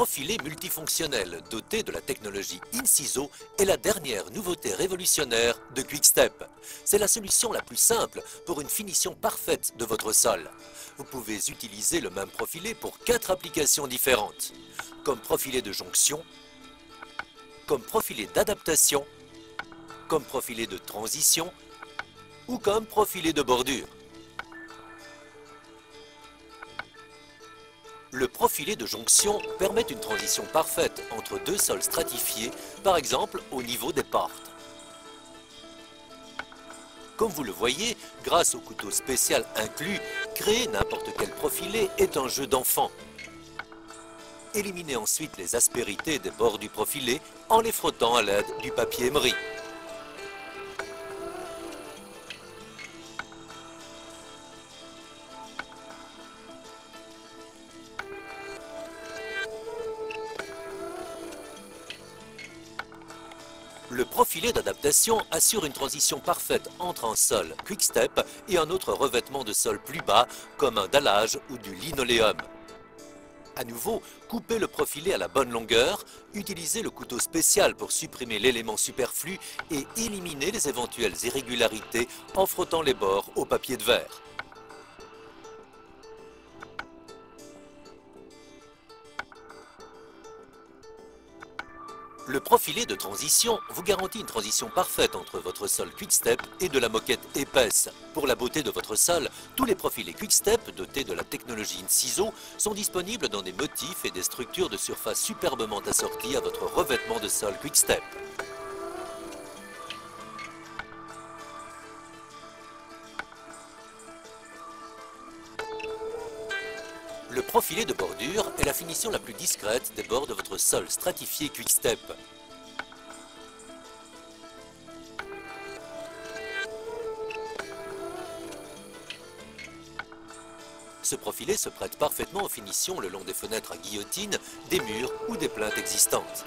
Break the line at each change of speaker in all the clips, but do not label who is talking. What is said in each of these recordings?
profilé multifonctionnel doté de la technologie Inciso est la dernière nouveauté révolutionnaire de Quick-Step. C'est la solution la plus simple pour une finition parfaite de votre sol. Vous pouvez utiliser le même profilé pour 4 applications différentes, comme profilé de jonction, comme profilé d'adaptation, comme profilé de transition ou comme profilé de bordure. Le profilé de jonction permet une transition parfaite entre deux sols stratifiés, par exemple au niveau des portes. Comme vous le voyez, grâce au couteau spécial inclus, créer n'importe quel profilé est un jeu d'enfant. Éliminez ensuite les aspérités des bords du profilé en les frottant à l'aide du papier émeri. Le profilé d'adaptation assure une transition parfaite entre un sol Quick-Step et un autre revêtement de sol plus bas, comme un dallage ou du linoléum. À nouveau, coupez le profilé à la bonne longueur, utilisez le couteau spécial pour supprimer l'élément superflu et éliminer les éventuelles irrégularités en frottant les bords au papier de verre. Le profilé de transition vous garantit une transition parfaite entre votre sol Quick-Step et de la moquette épaisse. Pour la beauté de votre sol, tous les profilés Quick-Step dotés de la technologie Inciso sont disponibles dans des motifs et des structures de surface superbement assorties à votre revêtement de sol Quick-Step. Le profilé de bordure est la finition la plus discrète des bords de votre sol stratifié Quick-Step. Ce profilé se prête parfaitement aux finitions le long des fenêtres à guillotine, des murs ou des plinthes existantes.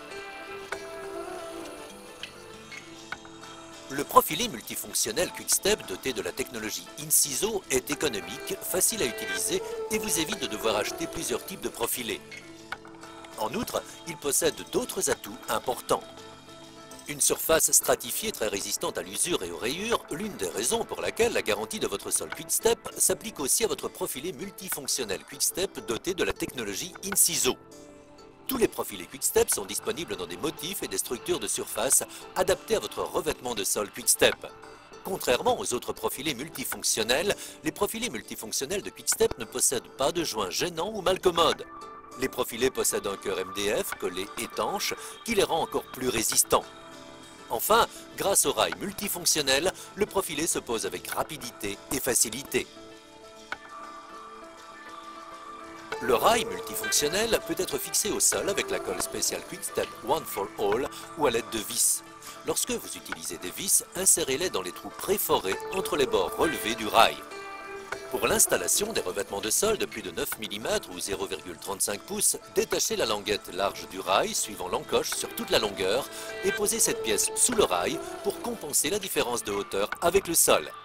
Le profilé multifonctionnel Quick-Step doté de la technologie Inciso est économique, facile à utiliser et vous évite de devoir acheter plusieurs types de profilés. En outre, il possède d'autres atouts importants. Une surface stratifiée très résistante à l'usure et aux rayures, l'une des raisons pour laquelle la garantie de votre sol Quick-Step s'applique aussi à votre profilé multifonctionnel Quick-Step doté de la technologie Inciso. Tous les profilés Quick-Step sont disponibles dans des motifs et des structures de surface adaptés à votre revêtement de sol Quick-Step. Contrairement aux autres profilés multifonctionnels, les profilés multifonctionnels de Quick-Step ne possèdent pas de joints gênants ou malcommodes. Les profilés possèdent un cœur MDF collé étanche qui les rend encore plus résistants. Enfin, grâce au rail multifonctionnel, le profilé se pose avec rapidité et facilité. Le rail multifonctionnel peut être fixé au sol avec la colle spéciale Quick-Step One for All ou à l'aide de vis. Lorsque vous utilisez des vis, insérez-les dans les trous préforés entre les bords relevés du rail. Pour l'installation des revêtements de sol de plus de 9 mm ou 0,35 pouces, détachez la languette large du rail suivant l'encoche sur toute la longueur et posez cette pièce sous le rail pour compenser la différence de hauteur avec le sol.